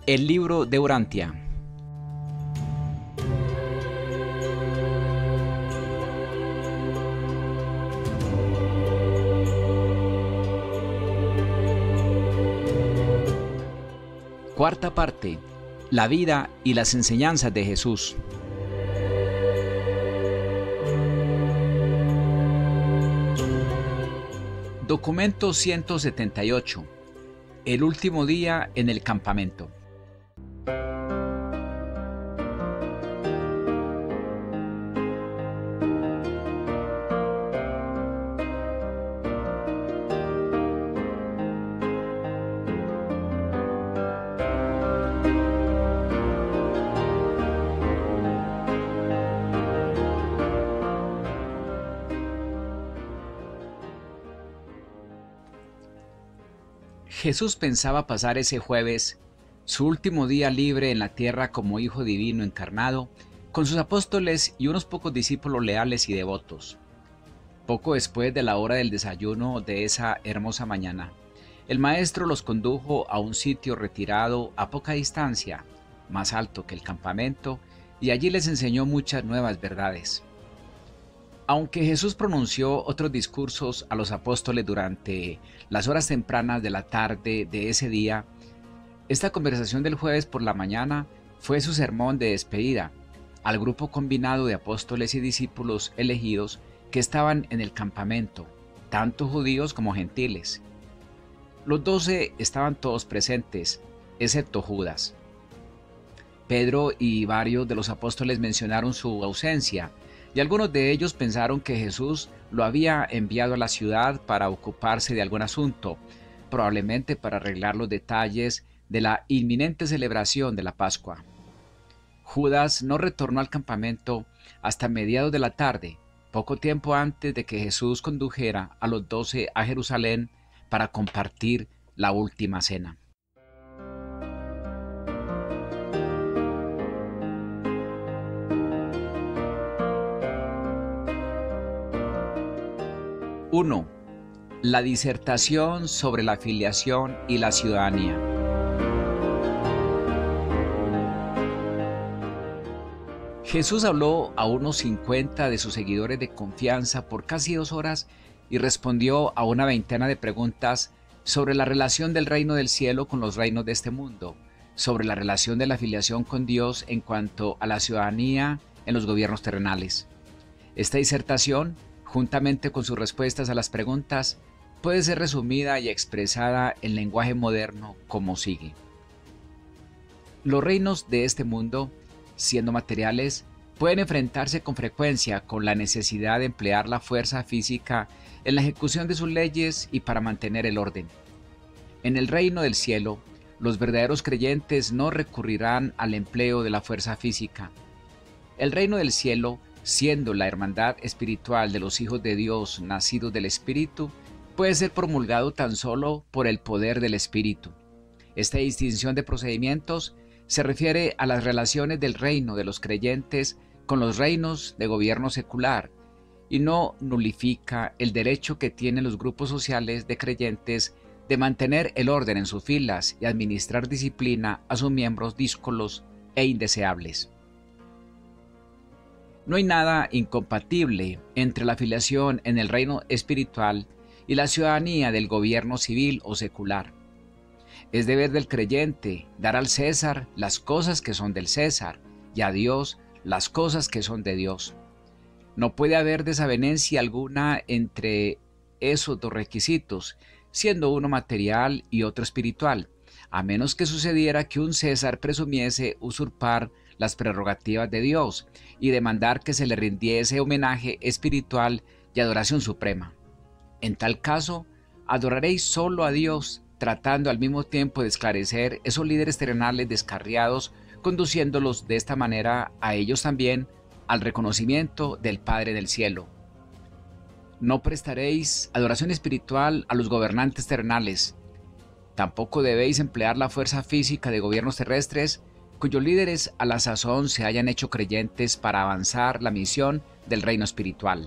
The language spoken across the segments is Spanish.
El libro de Urantia. Cuarta parte. La vida y las enseñanzas de Jesús. Documento 178. El último día en el campamento. Jesús pensaba pasar ese jueves, su último día libre en la tierra como Hijo Divino encarnado, con sus apóstoles y unos pocos discípulos leales y devotos. Poco después de la hora del desayuno de esa hermosa mañana, el Maestro los condujo a un sitio retirado a poca distancia, más alto que el campamento, y allí les enseñó muchas nuevas verdades. Aunque Jesús pronunció otros discursos a los apóstoles durante las horas tempranas de la tarde de ese día, esta conversación del jueves por la mañana fue su sermón de despedida al grupo combinado de apóstoles y discípulos elegidos que estaban en el campamento, tanto judíos como gentiles. Los 12 estaban todos presentes, excepto Judas. Pedro y varios de los apóstoles mencionaron su ausencia, y algunos de ellos pensaron que Jesús lo había enviado a la ciudad para ocuparse de algún asunto, probablemente para arreglar los detalles de la inminente celebración de la Pascua. Judas no retornó al campamento hasta mediados de la tarde, poco tiempo antes de que Jesús condujera a los 12 a Jerusalén para compartir la última cena. ¡1! La disertación sobre la filiación y la ciudadanía. Jesús habló a unos 50 de sus seguidores de confianza por casi 2 horas y respondió a una veintena de preguntas sobre la relación del reino del cielo con los reinos de este mundo, sobre la relación de la filiación con Dios en cuanto a la ciudadanía en los gobiernos terrenales. Esta disertación, juntamente con sus respuestas a las preguntas, puede ser resumida y expresada en lenguaje moderno como sigue. Los reinos de este mundo, siendo materiales, pueden enfrentarse con frecuencia con la necesidad de emplear la fuerza física en la ejecución de sus leyes y para mantener el orden. En el reino del cielo, los verdaderos creyentes no recurrirán al empleo de la fuerza física. El reino del cielo, siendo la hermandad espiritual de los hijos de Dios nacidos del Espíritu, puede ser promulgado tan solo por el poder del Espíritu. Esta distinción de procedimientos se refiere a las relaciones del reino de los creyentes con los reinos de gobierno secular y no nulifica el derecho que tienen los grupos sociales de creyentes de mantener el orden en sus filas y administrar disciplina a sus miembros díscolos e indeseables. No hay nada incompatible entre la filiación en el reino espiritual y la ciudadanía del gobierno civil o secular. Es deber del creyente dar al César las cosas que son del César y a Dios las cosas que son de Dios. No puede haber desavenencia alguna entre esos dos requisitos, siendo uno material y otro espiritual, a menos que sucediera que un César presumiese usurpar las prerrogativas de Dios y demandar que se le rindiese homenaje espiritual y adoración suprema. En tal caso, adoraréis solo a Dios, tratando al mismo tiempo de esclarecer esos líderes terrenales descarriados, conduciéndolos de esta manera a ellos también al reconocimiento del Padre del cielo. No prestaréis adoración espiritual a los gobernantes terrenales. Tampoco debéis emplear la fuerza física de gobiernos terrestres cuyos líderes a la sazón se hayan hecho creyentes para avanzar la misión del reino espiritual.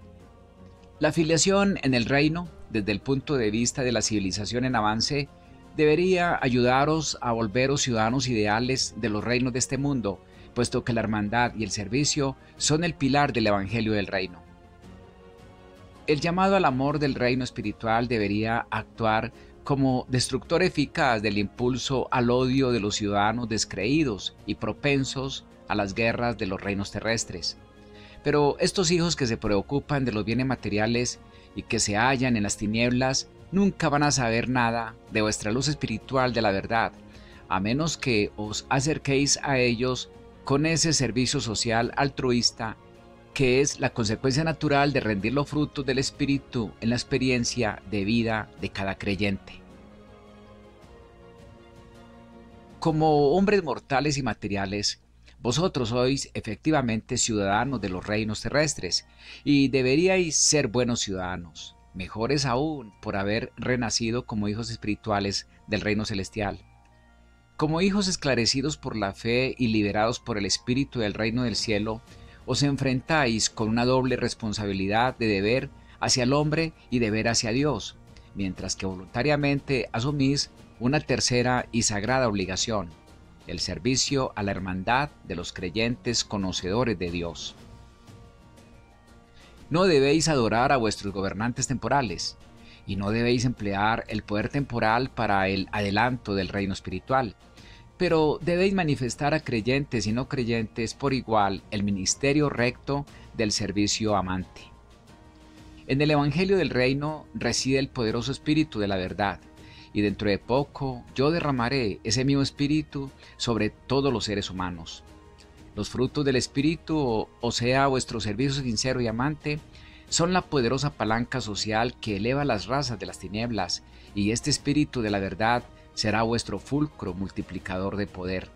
La filiación en el reino, desde el punto de vista de la civilización en avance, debería ayudaros a volveros ciudadanos ideales de los reinos de este mundo, puesto que la hermandad y el servicio son el pilar del Evangelio del Reino. El llamado al amor del reino espiritual debería actuar como destructor eficaz del impulso al odio de los ciudadanos descreídos y propensos a las guerras de los reinos terrestres. Pero estos hijos que se preocupan de los bienes materiales y que se hallan en las tinieblas nunca van a saber nada de vuestra luz espiritual de la verdad, a menos que os acerquéis a ellos con ese servicio social altruista que es la consecuencia natural de rendir los frutos del Espíritu en la experiencia de vida de cada creyente. Como hombres mortales y materiales, vosotros sois efectivamente ciudadanos de los reinos terrestres y deberíais ser buenos ciudadanos, mejores aún por haber renacido como hijos espirituales del reino celestial. Como hijos esclarecidos por la fe y liberados por el Espíritu del reino del cielo, os enfrentáis con una doble responsabilidad de deber hacia el hombre y deber hacia Dios, mientras que voluntariamente asumís una tercera y sagrada obligación, el servicio a la hermandad de los creyentes conocedores de Dios. No debéis adorar a vuestros gobernantes temporales, y no debéis emplear el poder temporal para el adelanto del reino espiritual, pero debéis manifestar a creyentes y no creyentes por igual el ministerio recto del servicio amante. En el Evangelio del Reino reside el poderoso Espíritu de la verdad, y dentro de poco yo derramaré ese mismo Espíritu sobre todos los seres humanos. Los frutos del Espíritu, o sea, vuestro servicio sincero y amante, son la poderosa palanca social que eleva las razas de las tinieblas, y este Espíritu de la verdad será vuestro fulcro multiplicador de poder.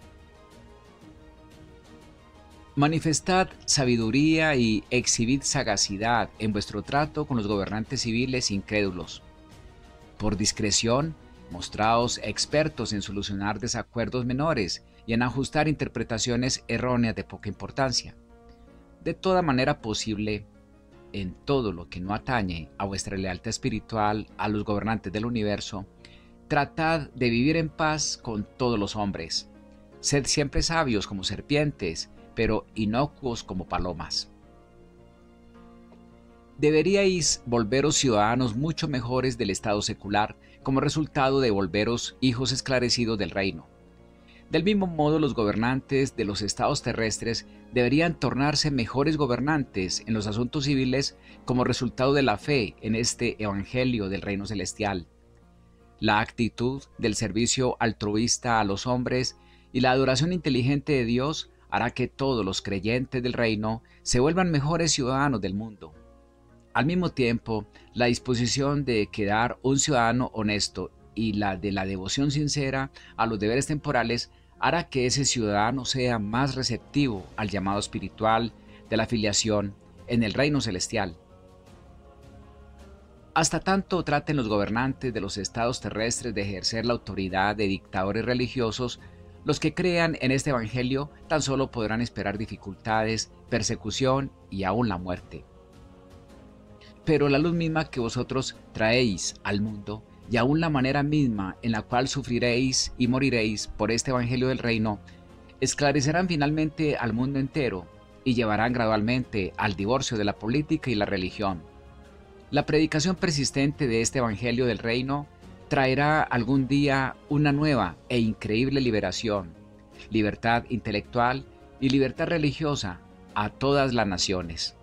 Manifestad sabiduría y exhibid sagacidad en vuestro trato con los gobernantes civiles incrédulos. Por discreción, mostraos expertos en solucionar desacuerdos menores y en ajustar interpretaciones erróneas de poca importancia. De toda manera posible, en todo lo que no atañe a vuestra lealtad espiritual a los gobernantes del universo, tratad de vivir en paz con todos los hombres. Sed siempre sabios como serpientes, pero inocuos como palomas. Deberíais volveros ciudadanos mucho mejores del estado secular como resultado de volveros hijos esclarecidos del reino. Del mismo modo, los gobernantes de los estados terrestres deberían tornarse mejores gobernantes en los asuntos civiles como resultado de la fe en este evangelio del reino celestial. La actitud del servicio altruista a los hombres y la adoración inteligente de Dios hará que todos los creyentes del reino se vuelvan mejores ciudadanos del mundo. Al mismo tiempo, la disposición de quedar un ciudadano honesto y la de la devoción sincera a los deberes temporales hará que ese ciudadano sea más receptivo al llamado espiritual de la filiación en el reino celestial. Hasta tanto traten los gobernantes de los estados terrestres de ejercer la autoridad de dictadores religiosos, los que crean en este evangelio tan solo podrán esperar dificultades, persecución y aún la muerte. Pero la luz misma que vosotros traéis al mundo, y aún la manera misma en la cual sufriréis y moriréis por este evangelio del reino, esclarecerán finalmente al mundo entero y llevarán gradualmente al divorcio de la política y la religión. La predicación persistente de este evangelio del reino traerá algún día una nueva e increíble liberación, libertad intelectual y libertad religiosa a todas las naciones.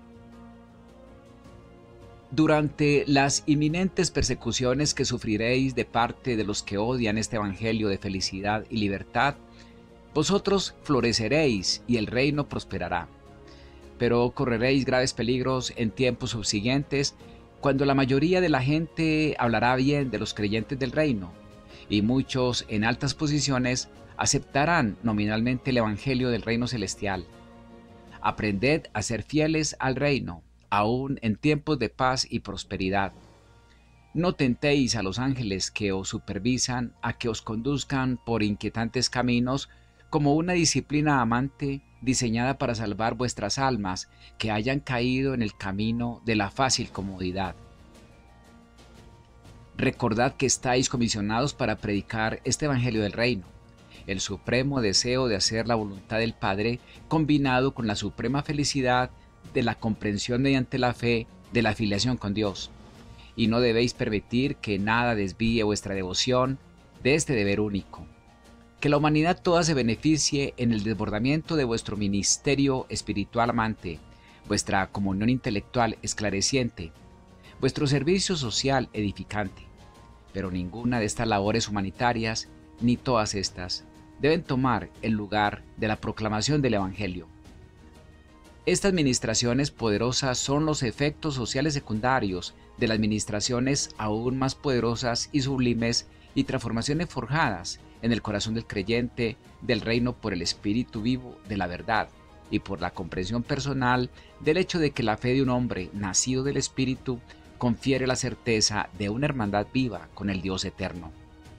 Durante las inminentes persecuciones que sufriréis de parte de los que odian este evangelio de felicidad y libertad, vosotros floreceréis y el reino prosperará. Pero correréis graves peligros en tiempos subsiguientes, cuando la mayoría de la gente hablará bien de los creyentes del reino, y muchos en altas posiciones aceptarán nominalmente el evangelio del reino celestial. Aprended a ser fieles al reino, aún en tiempos de paz y prosperidad. No tentéis a los ángeles que os supervisan a que os conduzcan por inquietantes caminos como una disciplina amante diseñada para salvar vuestras almas que hayan caído en el camino de la fácil comodidad. Recordad que estáis comisionados para predicar este Evangelio del Reino, el supremo deseo de hacer la voluntad del Padre, combinado con la suprema felicidad de la comprensión mediante la fe de la afiliación con Dios. Y no debéis permitir que nada desvíe vuestra devoción de este deber único. Que la humanidad toda se beneficie en el desbordamiento de vuestro ministerio espiritual amante, vuestra comunión intelectual esclareciente, vuestro servicio social edificante. Pero ninguna de estas labores humanitarias, ni todas estas, deben tomar el lugar de la proclamación del Evangelio. Estas ministraciones poderosas son los efectos sociales secundarios de las ministraciones aún más poderosas y sublimes y transformaciones forjadas en el corazón del creyente del reino por el Espíritu vivo de la verdad y por la comprensión personal del hecho de que la fe de un hombre nacido del Espíritu confiere la certeza de una hermandad viva con el Dios eterno.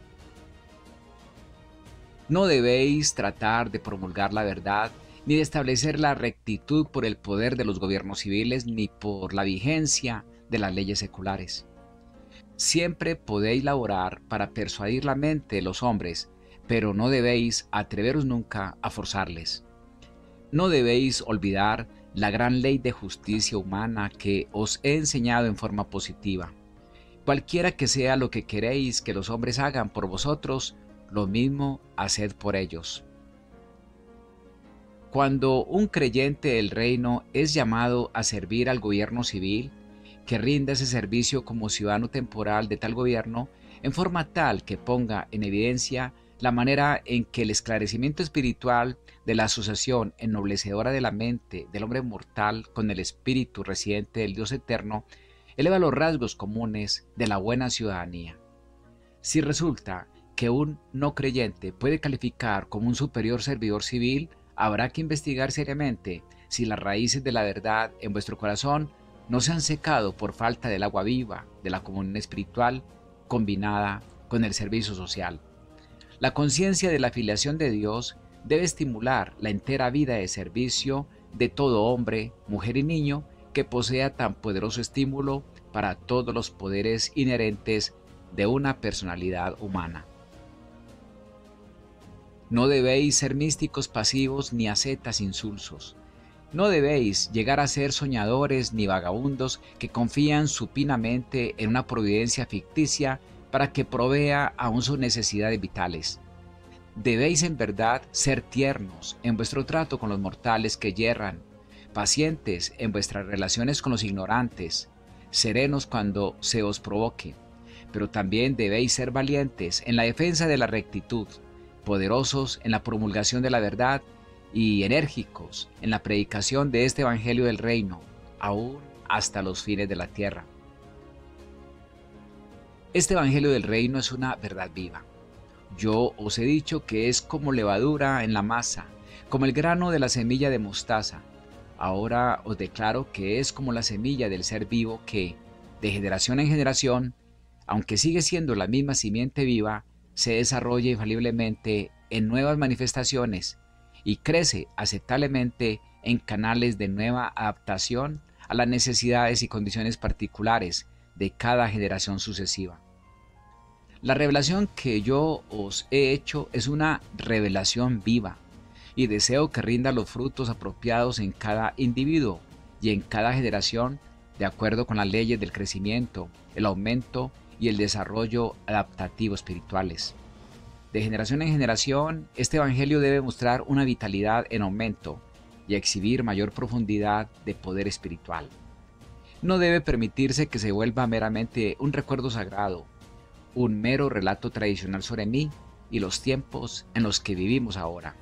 No debéis tratar de promulgar la verdad ni de establecer la rectitud por el poder de los gobiernos civiles ni por la vigencia de las leyes seculares. Siempre podéis laborar para persuadir la mente de los hombres, pero no debéis atreveros nunca a forzarles. No debéis olvidar la gran ley de justicia humana que os he enseñado en forma positiva. Cualquiera que sea lo que queréis que los hombres hagan por vosotros, lo mismo haced por ellos. Cuando un creyente del reino es llamado a servir al gobierno civil, que rinda ese servicio como ciudadano temporal de tal gobierno, en forma tal que ponga en evidencia la manera en que el esclarecimiento espiritual de la asociación ennoblecedora de la mente del hombre mortal con el espíritu residente del Dios eterno, eleva los rasgos comunes de la buena ciudadanía. Si resulta que un no creyente puede calificar como un superior servidor civil, habrá que investigar seriamente si las raíces de la verdad en vuestro corazón no se han secado por falta del agua viva de la comunión espiritual combinada con el servicio social. La conciencia de la afiliación de Dios debe estimular la entera vida de servicio de todo hombre, mujer y niño que posea tan poderoso estímulo para todos los poderes inherentes de una personalidad humana. No debéis ser místicos pasivos ni ascetas insulsos. No debéis llegar a ser soñadores ni vagabundos que confían supinamente en una providencia ficticia para que provea aún sus necesidades vitales. Debéis en verdad ser tiernos en vuestro trato con los mortales que yerran, pacientes en vuestras relaciones con los ignorantes, serenos cuando se os provoque, pero también debéis ser valientes en la defensa de la rectitud, poderosos en la promulgación de la verdad y enérgicos en la predicación de este Evangelio del Reino, aún hasta los fines de la tierra. Este Evangelio del Reino es una verdad viva. Yo os he dicho que es como levadura en la masa, como el grano de la semilla de mostaza. Ahora os declaro que es como la semilla del ser vivo que, de generación en generación, aunque sigue siendo la misma simiente viva, se desarrolla infaliblemente en nuevas manifestaciones y crece aceptablemente en canales de nueva adaptación a las necesidades y condiciones particulares de cada generación sucesiva. La revelación que yo os he hecho es una revelación viva y deseo que rinda los frutos apropiados en cada individuo y en cada generación de acuerdo con las leyes del crecimiento, el aumento y el desarrollo adaptativo espirituales. De generación en generación, este Evangelio debe mostrar una vitalidad en aumento y exhibir mayor profundidad de poder espiritual. No debe permitirse que se vuelva meramente un recuerdo sagrado, un mero relato tradicional sobre mí y los tiempos en los que vivimos ahora.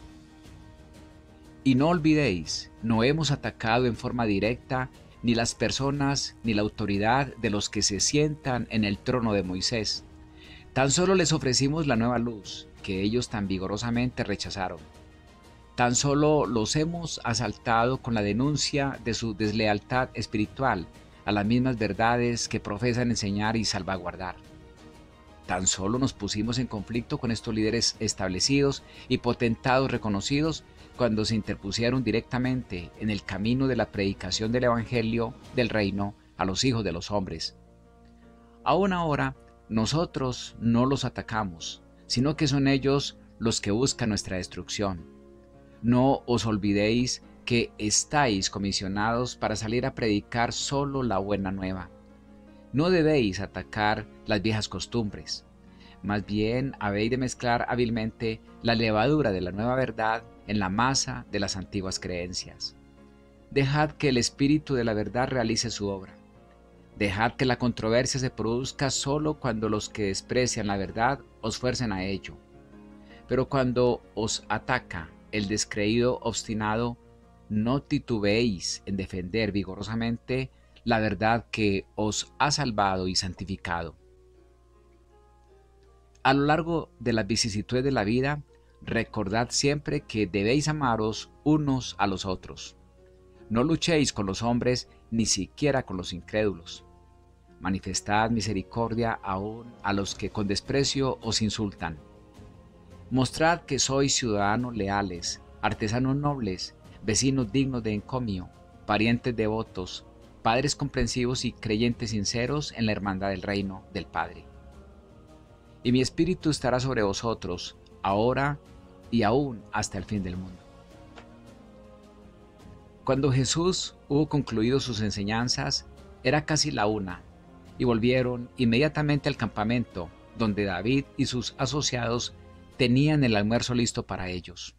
Y no olvidéis, no hemos atacado en forma directa ni las personas ni la autoridad de los que se sientan en el trono de Moisés. Tan solo les ofrecimos la nueva luz que ellos tan vigorosamente rechazaron. Tan solo los hemos asaltado con la denuncia de su deslealtad espiritual a las mismas verdades que profesan enseñar y salvaguardar. Tan solo nos pusimos en conflicto con estos líderes establecidos y potentados reconocidos cuando se interpusieron directamente en el camino de la predicación del Evangelio del Reino a los hijos de los hombres. Aún ahora nosotros no los atacamos, sino que son ellos los que buscan nuestra destrucción. No os olvidéis que estáis comisionados para salir a predicar solo la buena nueva. No debéis atacar las viejas costumbres. Más bien habéis de mezclar hábilmente la levadura de la nueva verdad en la masa de las antiguas creencias. Dejad que el Espíritu de la verdad realice su obra. Dejad que la controversia se produzca solo cuando los que desprecian la verdad os fuercen a ello. Pero cuando os ataca el descreído obstinado, no titubeéis en defender vigorosamente la verdad que os ha salvado y santificado. A lo largo de las vicisitudes de la vida, recordad siempre que debéis amaros unos a los otros. No luchéis con los hombres, ni siquiera con los incrédulos. Manifestad misericordia aún a los que con desprecio os insultan. Mostrad que sois ciudadanos leales, artesanos nobles, vecinos dignos de encomio, parientes devotos, padres comprensivos y creyentes sinceros en la hermandad del reino del Padre. Y mi espíritu estará sobre vosotros, ahora y aún hasta el fin del mundo. Cuando Jesús hubo concluido sus enseñanzas, era casi la 1, y volvieron inmediatamente al campamento, donde David y sus asociados tenían el almuerzo listo para ellos.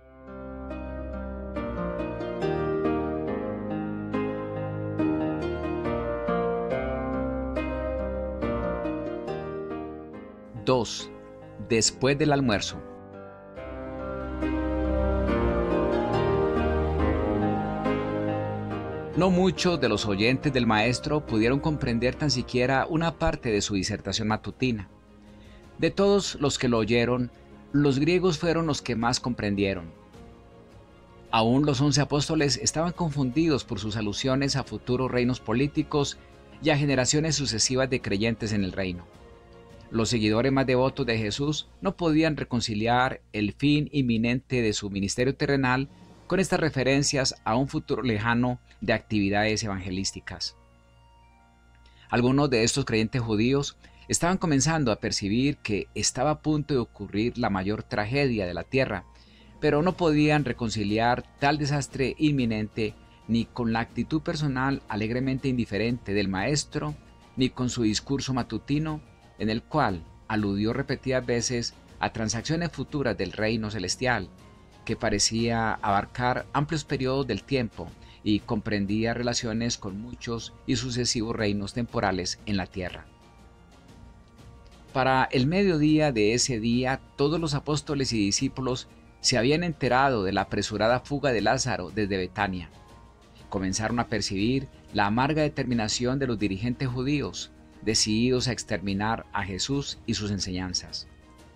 II. Después del almuerzo. No muchos de los oyentes del maestro pudieron comprender tan siquiera una parte de su disertación matutina. De todos los que lo oyeron, los griegos fueron los que más comprendieron. Aún los 11 apóstoles estaban confundidos por sus alusiones a futuros reinos políticos y a generaciones sucesivas de creyentes en el reino. Los seguidores más devotos de Jesús no podían reconciliar el fin inminente de su ministerio terrenal con estas referencias a un futuro lejano de actividades evangelísticas. Algunos de estos creyentes judíos estaban comenzando a percibir que estaba a punto de ocurrir la mayor tragedia de la tierra, pero no podían reconciliar tal desastre inminente ni con la actitud personal alegremente indiferente del maestro, ni con su discurso matutino, en el cual aludió repetidas veces a transacciones futuras del reino celestial, que parecía abarcar amplios periodos del tiempo y comprendía relaciones con muchos y sucesivos reinos temporales en la tierra. Para el mediodía de ese día, todos los apóstoles y discípulos se habían enterado de la apresurada fuga de Lázaro desde Betania. Comenzaron a percibir la amarga determinación de los dirigentes judíos, decididos a exterminar a Jesús y sus enseñanzas.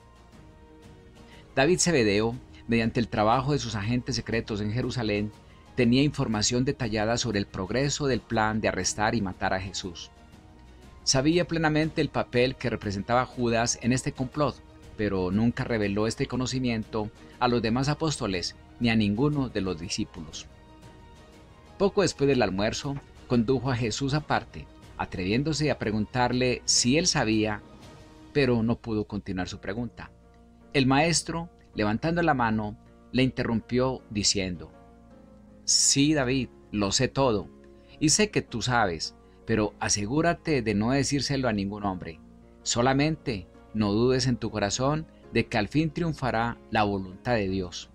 David Zebedeo, mediante el trabajo de sus agentes secretos en Jerusalén, tenía información detallada sobre el progreso del plan de arrestar y matar a Jesús. Sabía plenamente el papel que representaba Judas en este complot, pero nunca reveló este conocimiento a los demás apóstoles ni a ninguno de los discípulos. Poco después del almuerzo, condujo a Jesús aparte, atreviéndose a preguntarle si él sabía, pero no pudo continuar su pregunta. El maestro, levantando la mano, le interrumpió diciendo: «Sí, David, lo sé todo, y sé que tú sabes, pero asegúrate de no decírselo a ningún hombre. Solamente no dudes en tu corazón de que al fin triunfará la voluntad de Dios».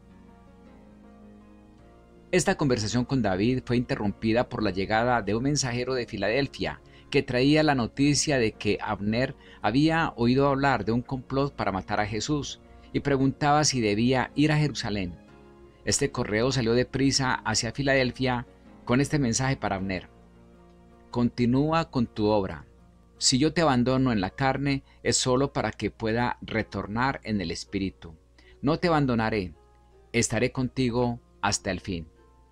Esta conversación con David fue interrumpida por la llegada de un mensajero de Filadelfia que traía la noticia de que Abner había oído hablar de un complot para matar a Jesús y preguntaba si debía ir a Jerusalén. Este correo salió deprisa hacia Filadelfia con este mensaje para Abner: «Continúa con tu obra. Si yo te abandono en la carne, es solo para que pueda retornar en el espíritu. No te abandonaré, estaré contigo hasta el fin».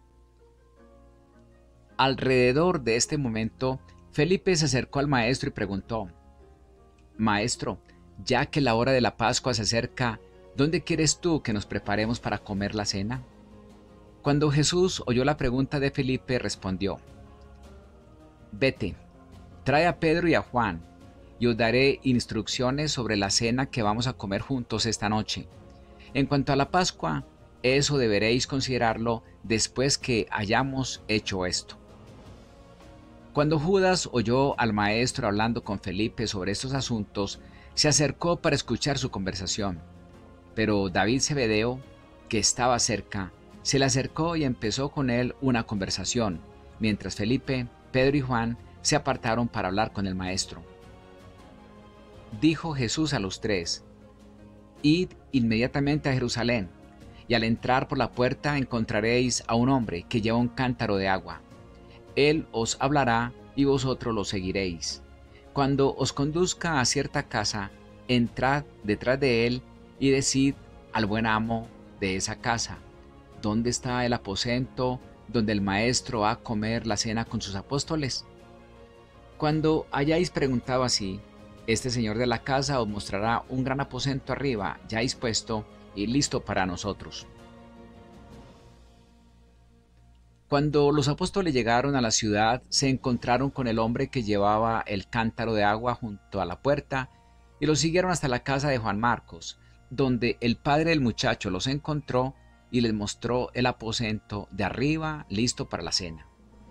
Alrededor de este momento, Felipe se acercó al maestro y preguntó: «Maestro, ya que la hora de la Pascua se acerca, ¿dónde quieres tú que nos preparemos para comer la cena?». Cuando Jesús oyó la pregunta de Felipe, respondió: «Vete, trae a Pedro y a Juan, y os daré instrucciones sobre la cena que vamos a comer juntos esta noche. En cuanto a la Pascua, eso deberéis considerarlo después que hayamos hecho esto. Cuando Judas oyó al maestro hablando con Felipe sobre estos asuntos, se acercó para escuchar su conversación. Pero David Zebedeo, que estaba cerca, se le acercó y empezó con él una conversación, mientras Felipe, Pedro y Juan se apartaron para hablar con el maestro. Dijo Jesús a los tres: Id inmediatamente a Jerusalén, y al entrar por la puerta encontraréis a un hombre que lleva un cántaro de agua. Él os hablará y vosotros lo seguiréis. Cuando os conduzca a cierta casa, entrad detrás de él y decid al buen amo de esa casa: ¿dónde está el aposento donde el maestro va a comer la cena con sus apóstoles? Cuando hayáis preguntado así, este señor de la casa os mostrará un gran aposento arriba, ya dispuesto y listo para nosotros. Cuando los apóstoles llegaron a la ciudad, se encontraron con el hombre que llevaba el cántaro de agua junto a la puerta y lo siguieron hasta la casa de Juan Marcos, donde el padre del muchacho los encontró y les mostró el aposento de arriba listo para la cena.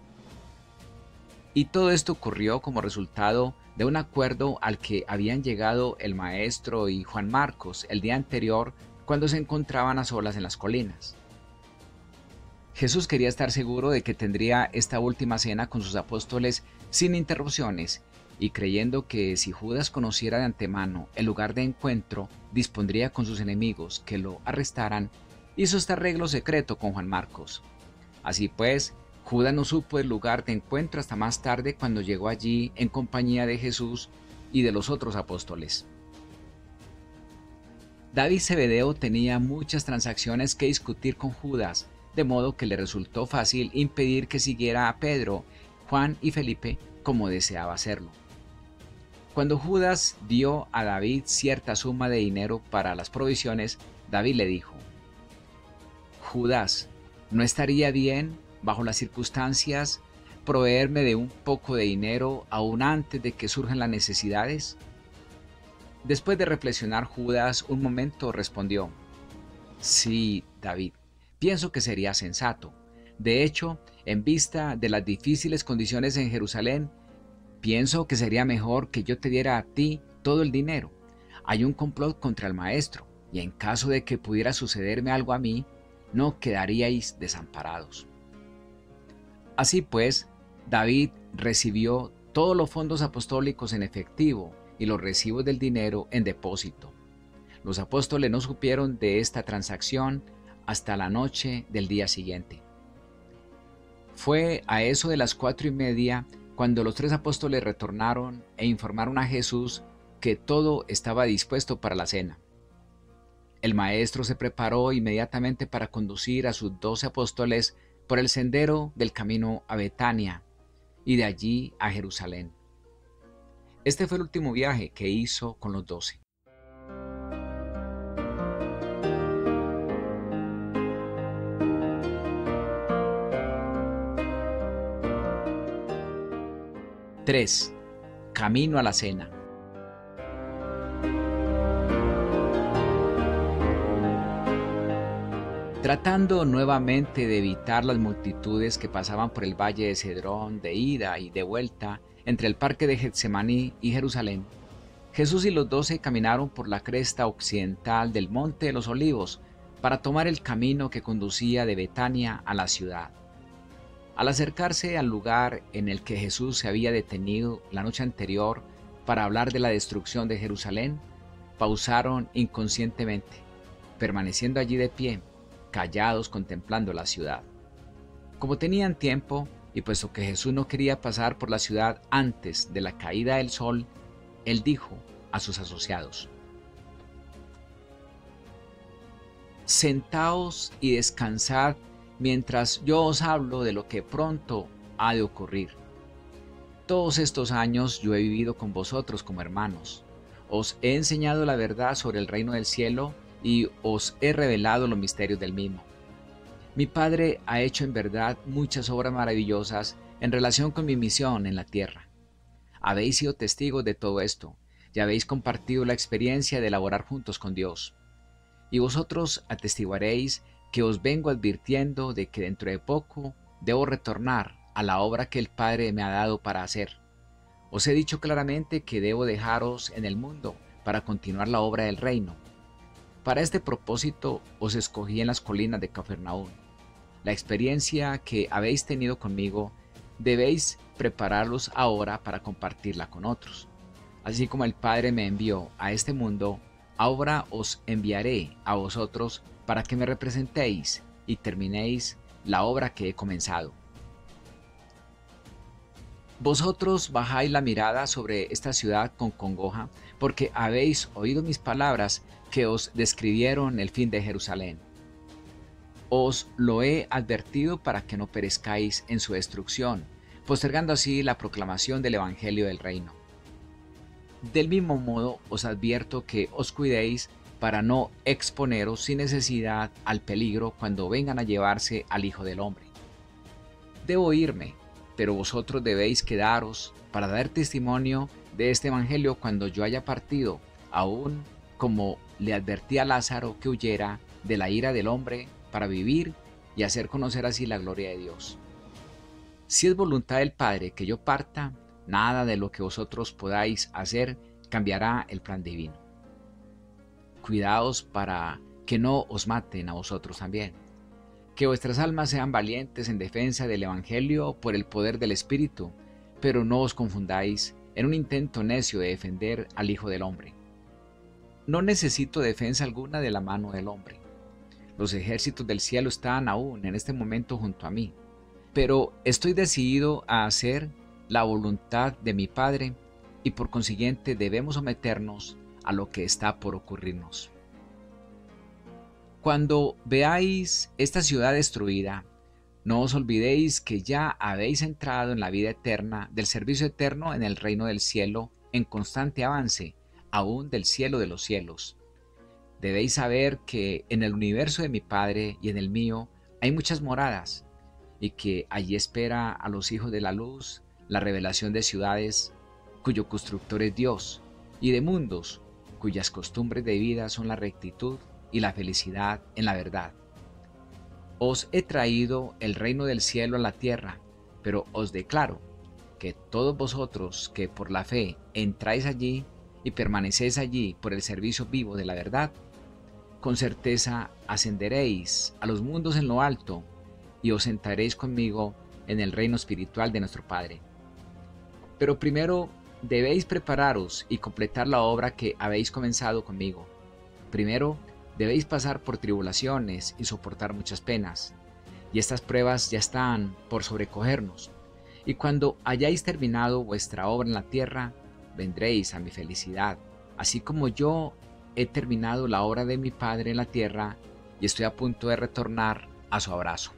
Y todo esto ocurrió como resultado de un acuerdo al que habían llegado el maestro y Juan Marcos el día anterior cuando se encontraban a solas en las colinas. Jesús quería estar seguro de que tendría esta última cena con sus apóstoles sin interrupciones, y creyendo que si Judas conociera de antemano el lugar de encuentro, dispondría con sus enemigos que lo arrestaran, hizo este arreglo secreto con Juan Marcos. Así pues, Judas no supo el lugar de encuentro hasta más tarde, cuando llegó allí en compañía de Jesús y de los otros apóstoles. David Zebedeo tenía muchas transacciones que discutir con Judas, de modo que le resultó fácil impedir que siguiera a Pedro, Juan y Felipe como deseaba hacerlo. Cuando Judas dio a David cierta suma de dinero para las provisiones, David le dijo: Judas, ¿no estaría bien, bajo las circunstancias, proveerme de un poco de dinero aún antes de que surjan las necesidades? Después de reflexionar Judas un momento, respondió: Sí, David, pienso que sería sensato. De hecho, en vista de las difíciles condiciones en Jerusalén, pienso que sería mejor que yo te diera a ti todo el dinero. Hay un complot contra el maestro, y en caso de que pudiera sucederme algo a mí, no quedaríais desamparados. Así pues, David recibió todos los fondos apostólicos en efectivo y los recibos del dinero en depósito. Los apóstoles no supieron de esta transacción hasta la noche del día siguiente. Fue a eso de las 4:30 cuando los 3 apóstoles retornaron e informaron a Jesús que todo estaba dispuesto para la cena. El maestro se preparó inmediatamente para conducir a sus 12 apóstoles por el sendero del camino a Betania y de allí a Jerusalén. Este fue el último viaje que hizo con los 12. ¡3! Camino a la cena. Tratando nuevamente de evitar las multitudes que pasaban por el valle de Cedrón de ida y de vuelta entre el parque de Getsemaní y Jerusalén, Jesús y los 12 caminaron por la cresta occidental del Monte de los Olivos para tomar el camino que conducía de Betania a la ciudad. Al acercarse al lugar en el que Jesús se había detenido la noche anterior para hablar de la destrucción de Jerusalén, pausaron inconscientemente, permaneciendo allí de pie, callados contemplando la ciudad. Como tenían tiempo, y puesto que Jesús no quería pasar por la ciudad antes de la caída del sol, él dijo a sus asociados: Sentaos y descansad mientras yo os hablo de lo que pronto ha de ocurrir. Todos estos años yo he vivido con vosotros como hermanos. Os he enseñado la verdad sobre el reino del cielo y os he revelado los misterios del mismo. Mi Padre ha hecho en verdad muchas obras maravillosas en relación con mi misión en la tierra. Habéis sido testigos de todo esto, y habéis compartido la experiencia de laborar juntos con Dios. Y vosotros atestiguaréis que os vengo advirtiendo de que dentro de poco debo retornar a la obra que el Padre me ha dado para hacer. Os he dicho claramente que debo dejaros en el mundo para continuar la obra del reino. Para este propósito os escogí en las colinas de Cafarnaúm. La experiencia que habéis tenido conmigo debéis prepararlos ahora para compartirla con otros. Así como el Padre me envió a este mundo, ahora os enviaré a vosotros para que me representéis y terminéis la obra que he comenzado. Vosotros bajáis la mirada sobre esta ciudad con congoja, porque habéis oído mis palabras que os describieron el fin de Jerusalén. Os lo he advertido para que no perezcáis en su destrucción, postergando así la proclamación del Evangelio del Reino. Del mismo modo os advierto que os cuidéis para no exponeros sin necesidad al peligro cuando vengan a llevarse al Hijo del Hombre. Debo irme, pero vosotros debéis quedaros para dar testimonio de este Evangelio cuando yo haya partido, aún como le advertí a Lázaro que huyera de la ira del hombre para vivir y hacer conocer así la gloria de Dios. Si es voluntad del Padre que yo parta, nada de lo que vosotros podáis hacer cambiará el plan divino. Cuidaos para que no os maten a vosotros también. Que vuestras almas sean valientes en defensa del Evangelio por el poder del Espíritu, pero no os confundáis en un intento necio de defender al Hijo del Hombre. No necesito defensa alguna de la mano del hombre. Los ejércitos del cielo están aún en este momento junto a mí, pero estoy decidido a hacer la voluntad de mi Padre y por consiguiente debemos someternos a lo que está por ocurrirnos. Cuando veáis esta ciudad destruida, no os olvidéis que ya habéis entrado en la vida eterna del servicio eterno en el reino del cielo en constante avance, aún del cielo de los cielos. Debéis saber que en el universo de mi Padre y en el mío hay muchas moradas, y que allí espera a los hijos de la luz la revelación de ciudades cuyo constructor es Dios, y de mundos cuyas costumbres de vida son la rectitud y la felicidad en la verdad. Os he traído el reino del cielo a la tierra, pero os declaro que todos vosotros que por la fe entráis allí y permanecéis allí por el servicio vivo de la verdad, con certeza ascenderéis a los mundos en lo alto y os sentaréis conmigo en el reino espiritual de nuestro Padre. Pero primero debéis prepararos y completar la obra que habéis comenzado conmigo. Primero debéis pasar por tribulaciones y soportar muchas penas, y estas pruebas ya están por sobrecogernos. Y cuando hayáis terminado vuestra obra en la tierra, vendréis a mi felicidad, así como yo he terminado la obra de mi Padre en la tierra y estoy a punto de retornar a su abrazo.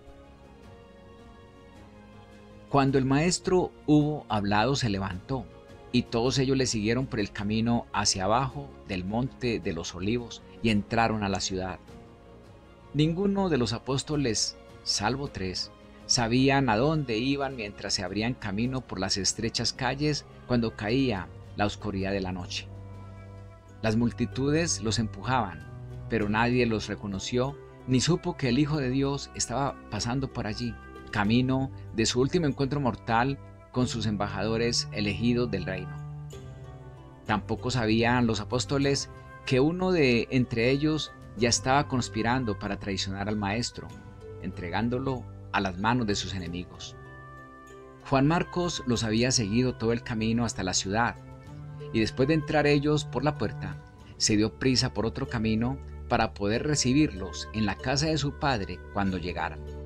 Cuando el maestro hubo hablado, se levantó, y todos ellos le siguieron por el camino hacia abajo del monte de los olivos y entraron a la ciudad. Ninguno de los apóstoles, salvo 3, sabían a dónde iban mientras se abrían camino por las estrechas calles cuando caía la oscuridad de la noche. Las multitudes los empujaban, pero nadie los reconoció ni supo que el Hijo de Dios estaba pasando por allí, camino de su último encuentro mortal con sus embajadores elegidos del reino. Tampoco sabían los apóstoles que uno de entre ellos ya estaba conspirando para traicionar al Maestro, entregándolo a las manos de sus enemigos. Juan Marcos los había seguido todo el camino hasta la ciudad, y después de entrar ellos por la puerta, se dio prisa por otro camino para poder recibirlos en la casa de su padre cuando llegaran.